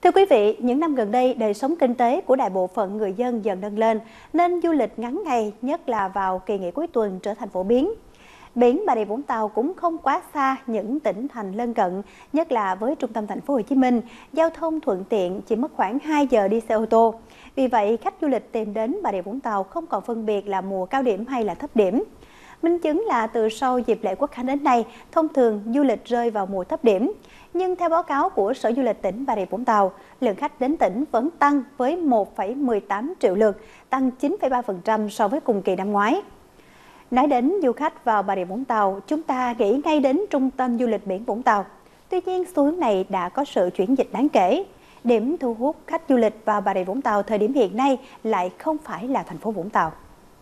Thưa quý vị, những năm gần đây, đời sống kinh tế của đại bộ phận người dân dần nâng lên, nên du lịch ngắn ngày, nhất là vào kỳ nghỉ cuối tuần trở thành phổ biến. Biển Bà Rịa Vũng Tàu cũng không quá xa những tỉnh thành lân cận, nhất là với trung tâm thành phố Hồ Chí Minh, giao thông thuận tiện, chỉ mất khoảng 2 giờ đi xe ô tô. Vì vậy, khách du lịch tìm đến Bà Rịa Vũng Tàu không còn phân biệt là mùa cao điểm hay là thấp điểm. Minh chứng là từ sau dịp lễ Quốc khánh đến nay, thông thường du lịch rơi vào mùa thấp điểm. Nhưng theo báo cáo của Sở Du lịch tỉnh Bà Rịa Vũng Tàu, lượng khách đến tỉnh vẫn tăng với 1,18 triệu lượt, tăng 9,3% so với cùng kỳ năm ngoái. Nói đến du khách vào Bà Rịa Vũng Tàu, chúng ta nghĩ ngay đến Trung tâm Du lịch biển Vũng Tàu. Tuy nhiên, xu hướng này đã có sự chuyển dịch đáng kể. Điểm thu hút khách du lịch vào Bà Rịa Vũng Tàu thời điểm hiện nay lại không phải là thành phố Vũng Tàu.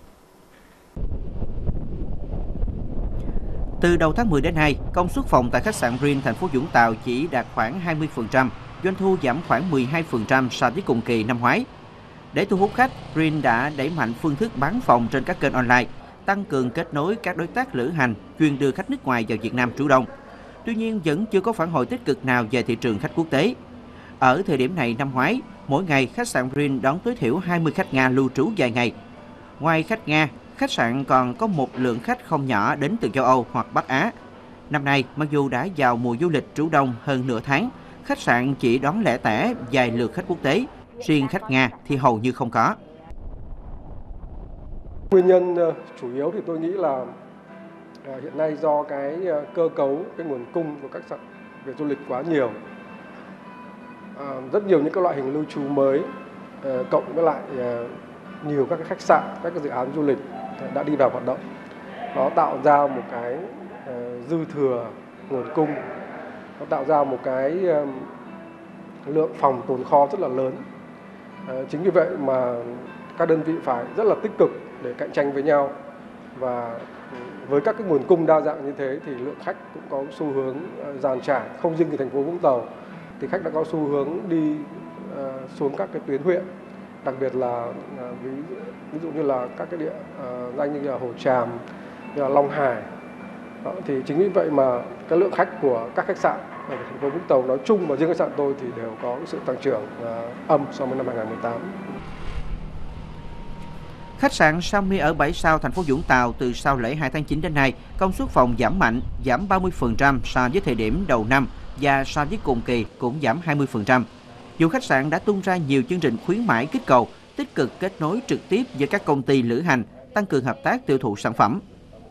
Từ đầu tháng 10 đến nay, công suất phòng tại khách sạn Rin thành phố Vũng Tàu chỉ đạt khoảng 20%, doanh thu giảm khoảng 12% so với cùng kỳ năm ngoái. Để thu hút khách, Rin đã đẩy mạnh phương thức bán phòng trên các kênh online, tăng cường kết nối các đối tác lữ hành chuyên đưa khách nước ngoài vào Việt Nam trú đông. Tuy nhiên, vẫn chưa có phản hồi tích cực nào về thị trường khách quốc tế. Ở thời điểm này năm ngoái, mỗi ngày khách sạn Rin đón tối thiểu 20 khách Nga lưu trú vài ngày. Ngoài khách Nga, khách sạn còn có một lượng khách không nhỏ đến từ châu Âu hoặc Bắc Á. Năm nay, mặc dù đã vào mùa du lịch trú đông hơn nửa tháng, khách sạn chỉ đón lẻ tẻ vài lượt khách quốc tế, riêng khách Nga thì hầu như không có. Nguyên nhân chủ yếu thì tôi nghĩ là hiện nay do cái cơ cấu, cái nguồn cung của các sạn về du lịch quá nhiều. Rất nhiều những cái loại hình lưu trú mới, cộng với lại nhiều các cái khách sạn, các cái dự án du lịch đã đi vào hoạt động. Nó tạo ra một cái dư thừa nguồn cung, nó tạo ra một cái lượng phòng tồn kho rất là lớn. Chính vì vậy mà các đơn vị phải rất là tích cực để cạnh tranh với nhau, và với các cái nguồn cung đa dạng như thế thì lượng khách cũng có xu hướng dàn trải. Không riêng ở thành phố Vũng Tàu thì khách đã có xu hướng đi xuống các cái tuyến huyện, đặc biệt là ví dụ như là các cái địa danh như là Hồ Tràm, như là Long Hải. Đó, thì chính vì vậy mà cái lượng khách của các khách sạn ở thành phố Vũng Tàu nói chung và riêng khách sạn tôi thì đều có sự tăng trưởng âm so với năm 2018. Khách sạn Sammy ở 7 sao thành phố Vũng Tàu từ sau lễ 2 tháng 9 đến nay, công suất phòng giảm mạnh, giảm 30% so với thời điểm đầu năm và so với cùng kỳ cũng giảm 20%. Dù khách sạn đã tung ra nhiều chương trình khuyến mãi kích cầu, tích cực kết nối trực tiếp với các công ty lữ hành, tăng cường hợp tác tiêu thụ sản phẩm.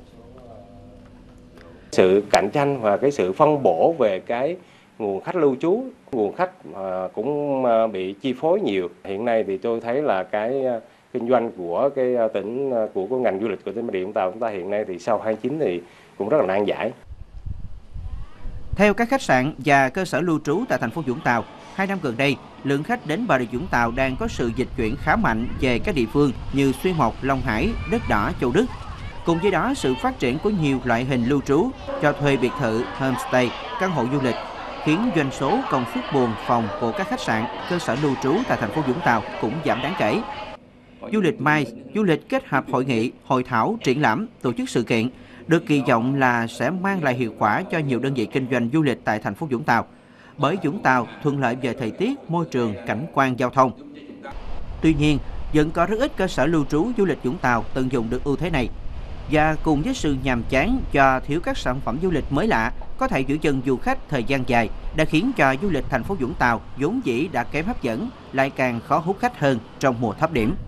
Sự cạnh tranh và cái sự phân bổ về cái nguồn khách lưu trú, nguồn khách cũng bị chi phối nhiều. Hiện nay thì tôi thấy là cái kinh doanh của cái tỉnh, của ngành du lịch của tỉnh Bà Rịa Vũng Tàu chúng ta hiện nay thì sau 29 thì cũng rất là nan giải. Theo các khách sạn và cơ sở lưu trú tại thành phố Vũng Tàu, 2 năm gần đây, lượng khách đến Bà Rịa Vũng Tàu đang có sự dịch chuyển khá mạnh về các địa phương như Xuyên Mộc, Long Hải, Đất Đỏ, Châu Đức. Cùng với đó, sự phát triển của nhiều loại hình lưu trú, cho thuê biệt thự, homestay, căn hộ du lịch khiến doanh số công suất buồng phòng của các khách sạn, cơ sở lưu trú tại thành phố Vũng Tàu cũng giảm đáng kể. Du lịch MICE, du lịch kết hợp hội nghị, hội thảo, triển lãm, tổ chức sự kiện, được kỳ vọng là sẽ mang lại hiệu quả cho nhiều đơn vị kinh doanh du lịch tại thành phố Vũng Tàu. Bởi Vũng Tàu thuận lợi về thời tiết, môi trường, cảnh quan, giao thông. Tuy nhiên, vẫn có rất ít cơ sở lưu trú du lịch Vũng Tàu tận dụng được ưu thế này. Và cùng với sự nhàm chán do thiếu các sản phẩm du lịch mới lạ, có thể giữ chân du khách thời gian dài, đã khiến cho du lịch thành phố Vũng Tàu vốn dĩ đã kém hấp dẫn, lại càng khó hút khách hơn trong mùa thấp điểm.